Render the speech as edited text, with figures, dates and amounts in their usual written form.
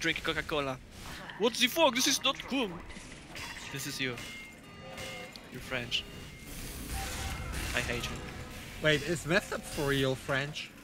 drink Coca-Cola. What the fuck? This is not cool. This is you. You're French. I hate you. Wait, is method for real French?